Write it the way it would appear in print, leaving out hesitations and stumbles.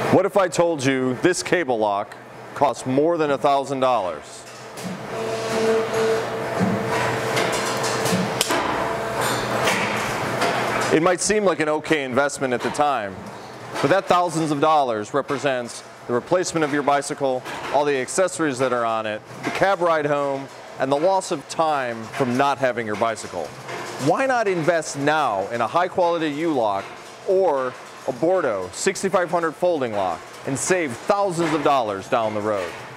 What if I told you this cable lock costs more than $1,000? It might seem like an okay investment at the time, but that thousands of dollars represents the replacement of your bicycle, all the accessories that are on it, the cab ride home, and the loss of time from not having your bicycle. Why not invest now in a high-quality U-lock or a Bordeaux 6500 folding lock and save thousands of dollars down the road?